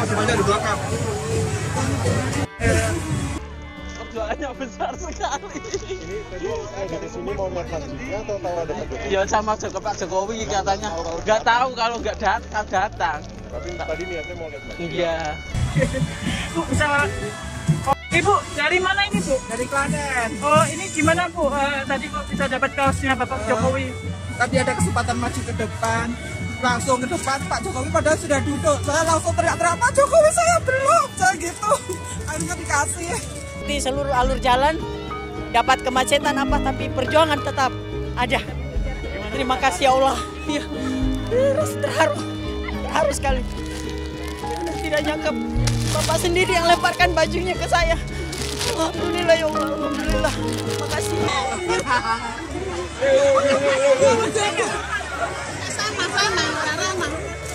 masih banyak di belakang. Perjuangannya besar sekali. Ini tadi dari sini mau lihat masjidnya atau tahu ada pendukung? Ya sama Pak Jokowi katanya. Nggak tahu kalau nggak datang. Tapi tadi niatnya mau lihat masjid. Iya. Bu, bisa. Oh, Ibu, dari mana ini, Bu? Dari Klaten. Oh, ini gimana, Bu? Tadi kok bisa dapat kaosnya Bapak Jokowi? Tadi ada kesempatan maju ke depan, langsung ke depan Pak Jokowi padahal sudah duduk. Saya langsung teriak-teriak, Pak Jokowi saya belum, saya gitu. Akhirnya dikasih. Di seluruh alur jalan dapat kemacetan apa, tapi perjuangan tetap ada. Terima kasih ya Allah. Ya, terharu sekali. Tidak nyangka Bapak sendiri yang lemparkan bajunya ke saya. Alhamdulillah ya Allah, alhamdulillah. Terima kasih. Sama.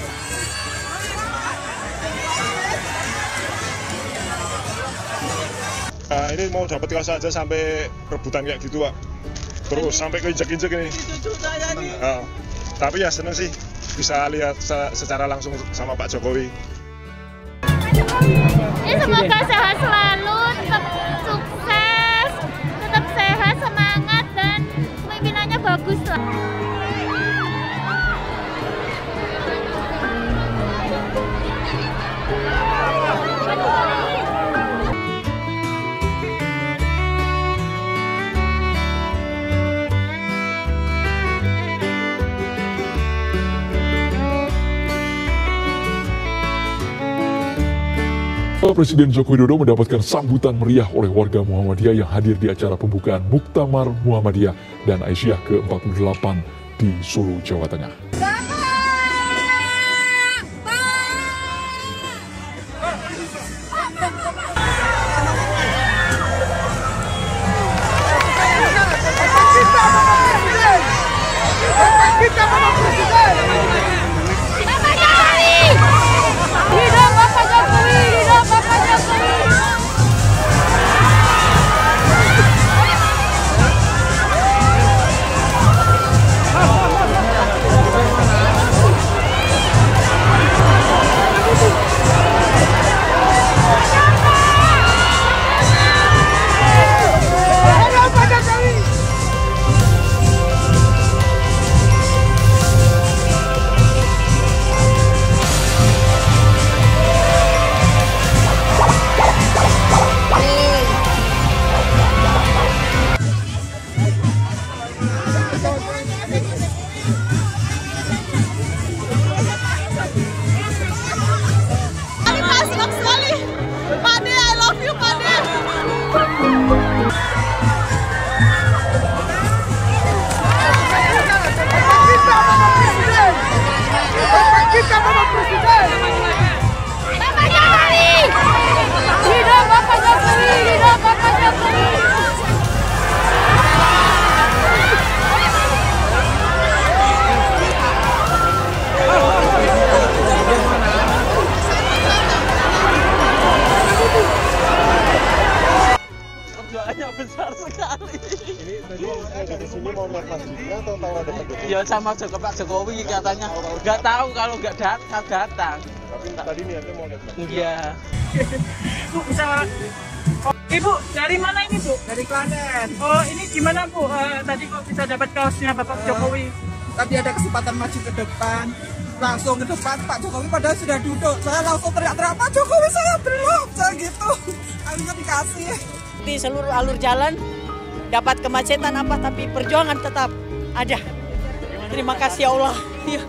Nah, ini mau dapat kaos aja sampai rebutan kayak gitu, Pak. Terus sampai keinjek-injek ini. Nah, tapi ya seneng sih bisa lihat secara langsung sama Pak Jokowi. Semoga sehat selalu, tetap sukses, tetap sehat, semangat, dan pemimpinannya bagus lah. Presiden Joko Widodo mendapatkan sambutan meriah oleh warga Muhammadiyah yang hadir di acara pembukaan Muktamar Muhammadiyah dan Aisyah ke-48 di Solo, Jawa Tengah. Besar sekali. Ini tadi dari sini mau lihat masjidnya atau tahu ada pendukung? Ya sama Pak Jokowi katanya. Nggak tahu kalau nggak datang. Tapi tadi niatnya mau lihat masjid. Iya. Bu, bisa. Oh, Ibu, dari mana ini, Bu? Dari Klaten. Oh, ini gimana, Bu? Tadi kok bisa dapat kaosnya Bapak Jokowi? Tadi ada kesempatan maju ke depan, langsung ke depan Pak Jokowi padahal sudah duduk. Saya langsung teriak-teriak, Pak Jokowi saya belum, saya gitu. Akhirnya dikasih. Di seluruh alur jalan dapat kemacetan apa, tapi perjuangan tetap ada. Terima kasih ya Allah. Ya,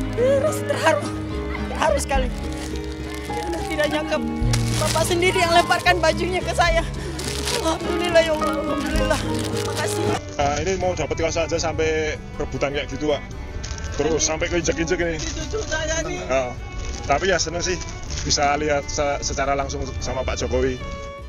terharu sekali. Tidak nyangka Bapak sendiri yang lemparkan bajunya ke saya. Alhamdulillah ya Allah, alhamdulillah. Terima kasih. Nah, ini mau dapat kaos aja sampai rebutan kayak gitu, Pak. Terus sampai keinjek-injek ini. Nah, tapi ya seneng sih bisa lihat secara langsung sama Pak Jokowi.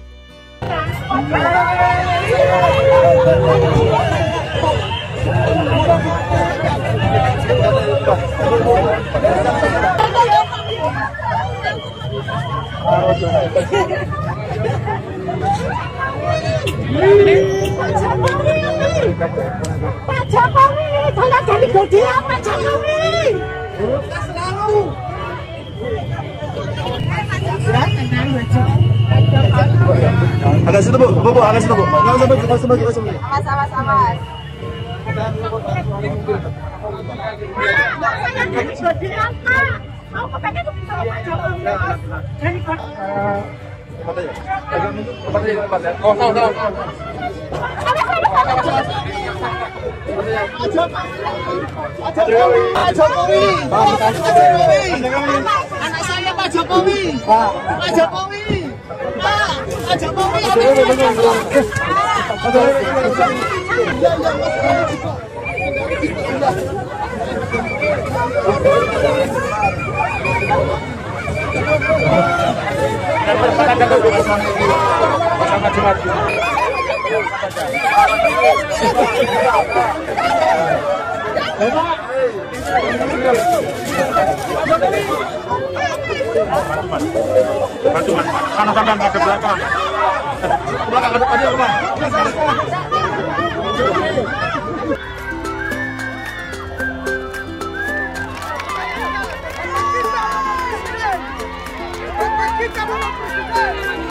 Pak Jokowi, tolong dari Godia Pak Jokowi. Selalu. Agak situ, Bu. Bu, agak situ, Bu. Awas. Jokowi. Anak saya Pak Jokowi. Pak Jokowi. Pak Jokowi. Kanan ke belakang. Belakang ke depan dia, Bang. Kita